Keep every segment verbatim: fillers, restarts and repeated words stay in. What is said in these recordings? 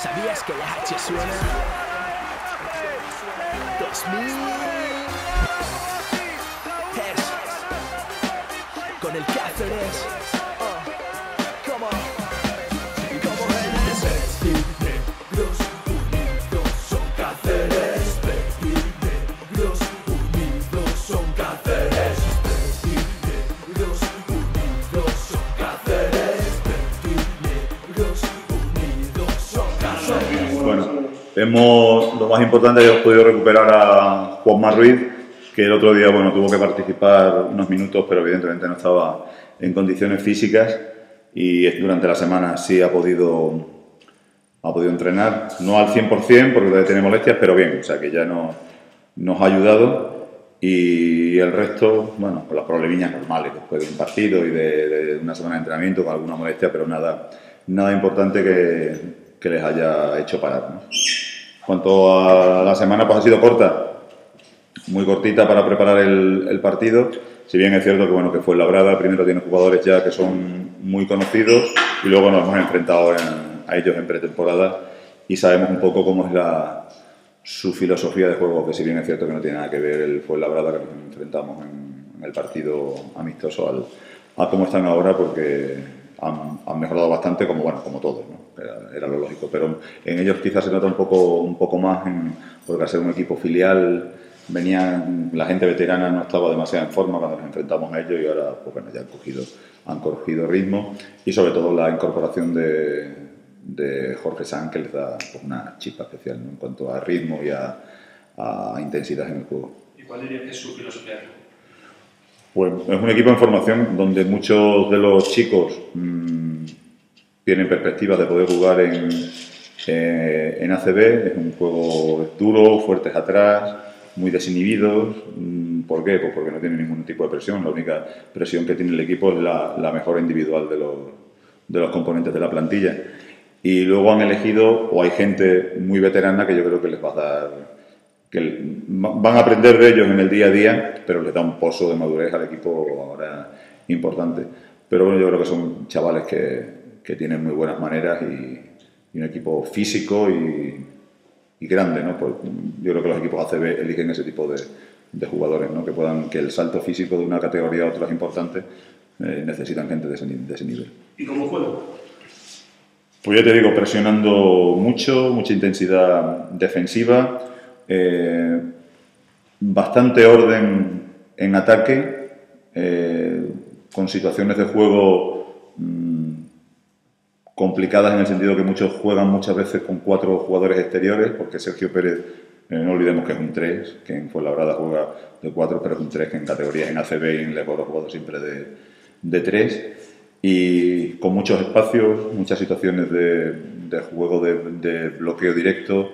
¿Sabías que la H suena? dos mil Hertz con el Cáceres. Oh, come on. Como eres negros unidos son Cáceres. Negros unidos son Cáceres. Negros unidos son Cáceres. Negros unidos son Cáceres. Bueno, hemos, lo más importante es que hemos podido recuperar a Juanma Ruiz, que el otro día bueno, tuvo que participar unos minutos, pero evidentemente no estaba en condiciones físicas, y durante la semana sí ha podido, ha podido entrenar, no al cien por cien porque todavía tiene molestias, pero bien, o sea que ya no, nos ha ayudado, y el resto, bueno, con las problemillas normales después de un partido y de, de una semana de entrenamiento con alguna molestia, pero nada, nada importante que, que les haya hecho parar, ¿no? En cuanto a la semana, pues ha sido corta, muy cortita para preparar el, el partido, si bien es cierto que, bueno, que Fuenlabrada primero tiene jugadores ya que son muy conocidos y luego nos hemos enfrentado en, a ellos en pretemporada y sabemos un poco cómo es la, su filosofía de juego, que si bien es cierto que no tiene nada que ver el Fuenlabrada que nos enfrentamos en, en el partido amistoso al, a cómo están ahora, porque han, han mejorado bastante, como bueno, como todos, ¿no? Era, era lo lógico, pero en ellos quizás se nota un poco, un poco más, en, porque al ser un equipo filial venían, la gente veterana no estaba demasiado en forma cuando nos enfrentamos a ellos, y ahora pues bueno, ya han cogido, han cogido ritmo, y sobre todo la incorporación de, de Jorge Sanz, que les da pues, una chispa especial, ¿no? En cuanto a ritmo y a, a intensidad en el juego. ¿Y cuál dirías que es su filosofía? Pues es un equipo en formación donde muchos de los chicos mmm, tienen perspectivas de poder jugar en, eh, en A C B. Es un juego duro, fuertes atrás, muy desinhibidos. ¿Por qué? Pues porque no tiene ningún tipo de presión. La única presión que tiene el equipo es la, la mejora individual de los, de los componentes de la plantilla. Y luego han elegido, o hay gente muy veterana que yo creo que les va a dar, que van a aprender de ellos en el día a día, pero les da un pozo de madurez al equipo ahora importante. Pero bueno, yo creo que son chavales que, que tienen muy buenas maneras y, y un equipo físico y y grande, ¿no? Pues yo creo que los equipos A C B eligen ese tipo de, de jugadores, ¿no? Que puedan, que el salto físico de una categoría a otra es importante, eh, necesitan gente de ese, de ese nivel. ¿Y cómo juego? Pues yo te digo, presionando mucho, mucha intensidad defensiva, eh, bastante orden en ataque, eh, con situaciones de juego mmm, complicadas en el sentido que muchos juegan muchas veces con cuatro jugadores exteriores, porque Sergio Pérez, eh, no olvidemos que es un tres, que en Fuenlabrada juega de cuatro, pero es un tres que en categorías en A C B y en Leboro ha jugado siempre de, de tres, y con muchos espacios, muchas situaciones de, de juego de, de bloqueo directo.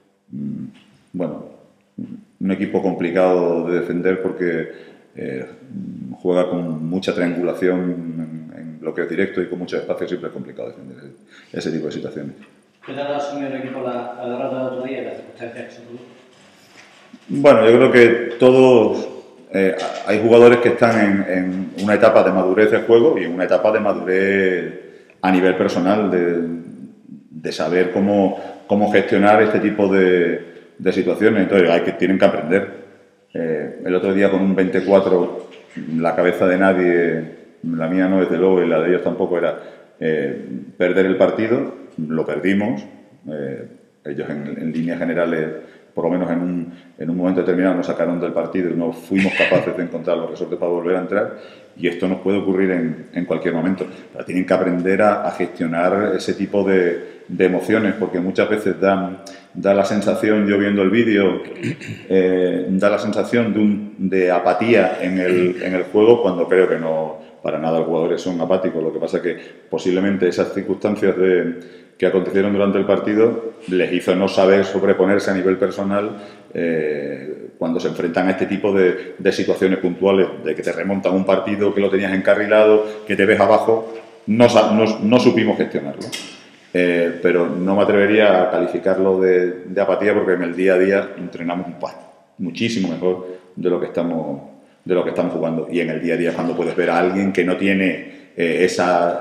Bueno, un equipo complicado de defender porque eh, juega con mucha triangulación en, en bloqueo directo y con muchos espacios, siempre es complicado defender ese, ese tipo de situaciones. ¿Qué tal ha asumido el equipo la, la derrota del otro día y las circunstancias que se produjo? Bueno, yo creo que todos, eh, hay jugadores que están en, en una etapa de madurez de juego y en una etapa de madurez a nivel personal, de, de saber cómo, cómo gestionar este tipo de, de situaciones. Entonces hay que, tienen que aprender. Eh, el otro día con un veinticuatro, la cabeza de nadie, la mía no desde luego y la de ellos tampoco, era eh, perder el partido. Lo perdimos. Eh, ellos en, en líneas generales, por lo menos en un, en un momento determinado, nos sacaron del partido y no fuimos capaces de encontrar los resortes para volver a entrar, y esto nos puede ocurrir en, en cualquier momento. Pero tienen que aprender a, a gestionar ese tipo de, de emociones, porque muchas veces dan, da la sensación, yo viendo el vídeo, eh, da la sensación de, un, de apatía en el, en el juego, cuando creo que no, para nada los jugadores son apáticos. Lo que pasa es que posiblemente esas circunstancias de que acontecieron durante el partido les hizo no saber sobreponerse a nivel personal eh, cuando se enfrentan a este tipo de, de situaciones puntuales, de que te remontan un partido que lo tenías encarrilado, que te ves abajo. No, no, no supimos gestionarlo, eh, pero no me atrevería a calificarlo de, de apatía, porque en el día a día entrenamos pues, muchísimo mejor de lo que estamos, de lo que estamos jugando, y en el día a día cuando puedes ver a alguien que no tiene eh, esa... Eh,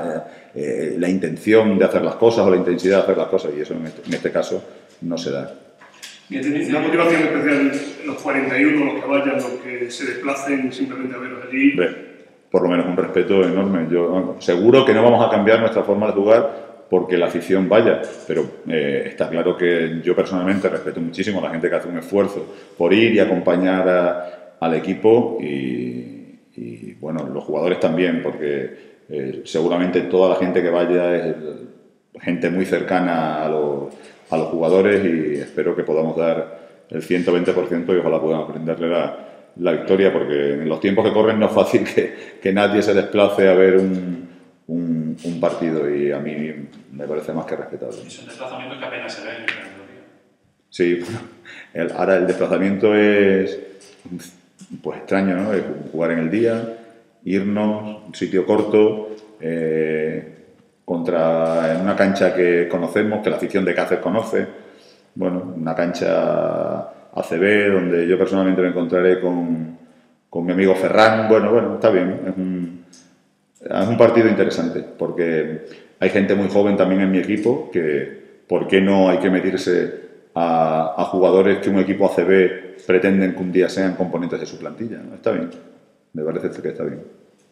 eh, la intención de hacer las cosas o la intensidad de hacer las cosas, y eso en este, en este caso no se da. Una motivación especial, los cuarenta y uno, los que vayan, los que se desplacen simplemente a veros allí. Ve, por lo menos un respeto enorme. Yo, bueno, seguro que no vamos a cambiar nuestra forma de jugar porque la afición vaya, pero eh, está claro que yo personalmente respeto muchísimo a la gente que hace un esfuerzo por ir y acompañar a, al equipo y, y, bueno, los jugadores también, porque eh, seguramente toda la gente que vaya es gente muy cercana a los, a los jugadores y espero que podamos dar el ciento veinte por ciento y ojalá podamos brindarle la, la victoria, porque en los tiempos que corren no es fácil que, que nadie se desplace a ver un Un, un partido y a mí me parece más que respetable. Y son desplazamientos que apenas se ven en la categoría. Sí, bueno, el, ahora el desplazamiento es pues extraño, ¿no? Es jugar en el día, irnos, un sitio corto, eh, contra en una cancha que conocemos, que la afición de Cáceres conoce, bueno, una cancha A C B donde yo personalmente me encontraré con, con mi amigo Ferran, bueno, bueno, está bien, es un Es un partido interesante porque hay gente muy joven también en mi equipo que, ¿por qué no hay que meterse a, a jugadores que un equipo A C B pretenden que un día sean componentes de su plantilla? ¿No? Está bien, me parece que está bien.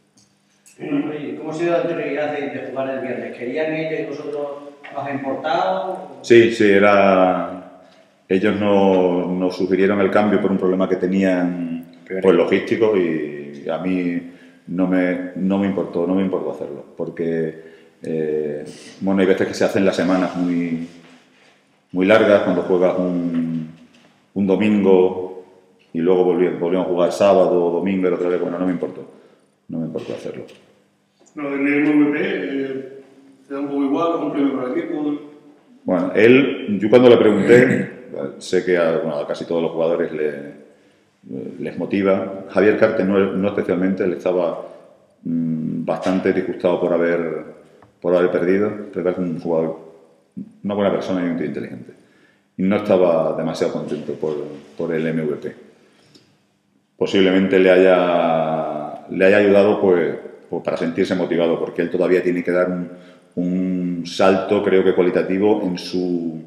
Oye, ¿cómo ha sido la anterioridad de, de jugar el viernes? ¿Querían ellos y vosotros os importado? Sí, sí, era... Ellos nos no sugirieron el cambio por un problema que tenían pues, logístico y a mí... No me, no me importó, no me importó hacerlo, porque eh, bueno, hay veces que se hacen las semanas muy, muy largas, cuando juegas un, un domingo y luego volvimos, volvimos a jugar sábado o domingo y otra vez, bueno, no me importó, no me importó hacerlo. Lo del M V P, eh, ¿te da un poco igual? ¿Un premio para el equipo? Bueno, él, yo cuando le pregunté, sé que a, bueno, a casi todos los jugadores le... les motiva. Javier Carte no, no especialmente, él estaba mmm, bastante disgustado por haber, por haber perdido, pero es un jugador, una buena persona y un tío inteligente. Y no estaba demasiado contento por, por el M V P. Posiblemente le haya, le haya ayudado pues, pues, para sentirse motivado, porque él todavía tiene que dar un, un salto, creo que cualitativo, en su...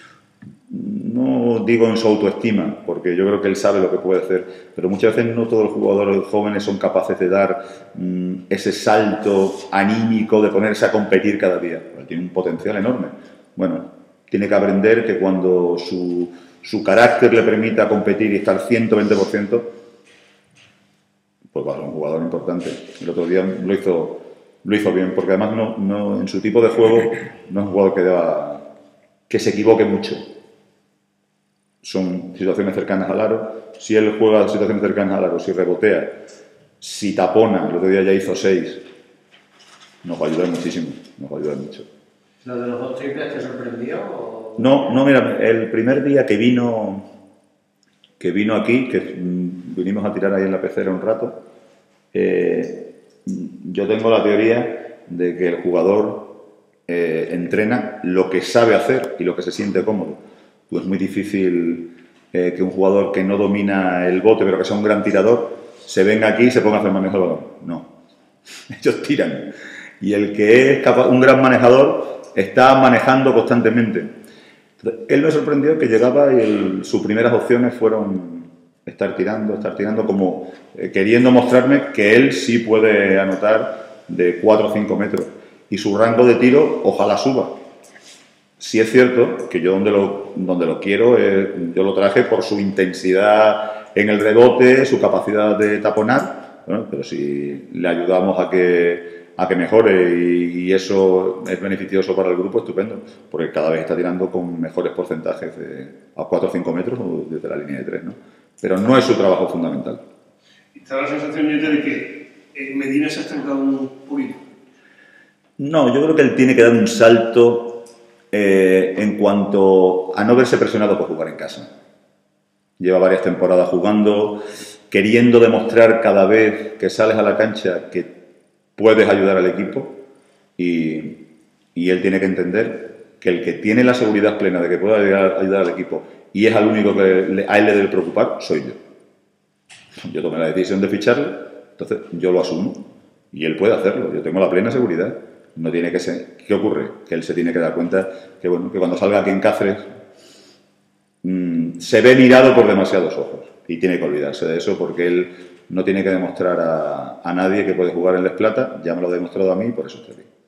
No digo en su autoestima, porque yo creo que él sabe lo que puede hacer, pero muchas veces no todos los jugadores jóvenes son capaces de dar mmm, ese salto anímico de ponerse a competir cada día. Él tiene un potencial enorme. Bueno, tiene que aprender que cuando su, su carácter le permita competir y estar ciento veinte por ciento, pues va a ser un jugador importante. El otro día lo hizo, lo hizo bien, porque además no, no, en su tipo de juego no es un jugador que, deba, que se equivoque mucho. Son situaciones cercanas al aro. Si él juega situaciones cercanas al aro, si rebotea, si tapona, el otro día ya hizo seis, nos va a ayudar muchísimo, nos va a ayudar mucho. ¿Lo de los dos triples te sorprendió? O... No, no, mira, el primer día que vino, que vino aquí, que mmm, vinimos a tirar ahí en la pecera un rato, eh, yo tengo la teoría de que el jugador eh, entrena lo que sabe hacer y lo que se siente cómodo. Pues es muy difícil eh, que un jugador que no domina el bote, pero que sea un gran tirador, se venga aquí y se ponga a hacer manejo del balón. No, ellos tiran. Y el que es capaz, un gran manejador está manejando constantemente. Entonces, él me sorprendió que llegaba y el, sus primeras opciones fueron estar tirando, estar tirando, como eh, queriendo mostrarme que él sí puede anotar de cuatro o cinco metros. Y su rango de tiro ojalá suba. Sí es cierto que yo donde lo, donde lo quiero, eh, yo lo traje por su intensidad en el rebote, su capacidad de taponar, bueno, pero si le ayudamos a que, a que mejore y, y eso es beneficioso para el grupo, estupendo, porque cada vez está tirando con mejores porcentajes de, a cuatro o cinco metros o desde la línea de tres, ¿no? Pero no es su trabajo fundamental. ¿Y te da la sensación de que Medina se ha estancado un poquito? No, yo creo que él tiene que dar un salto Eh, en cuanto a no verse presionado por jugar en casa. Lleva varias temporadas jugando, queriendo demostrar cada vez que sales a la cancha que puedes ayudar al equipo y, y él tiene que entender que el que tiene la seguridad plena de que puede ayudar, ayudar al equipo y es al único que le, a él le debe preocupar, soy yo. Yo tomé la decisión de ficharle, entonces yo lo asumo y él puede hacerlo, yo tengo la plena seguridad. no tiene que ser... ¿Qué ocurre? Que él se tiene que dar cuenta que, bueno, que cuando salga aquí en Cáceres mmm, se ve mirado por demasiados ojos y tiene que olvidarse de eso porque él no tiene que demostrar a, a nadie que puede jugar en Les Plata, ya me lo ha demostrado a mí y por eso estoy aquí.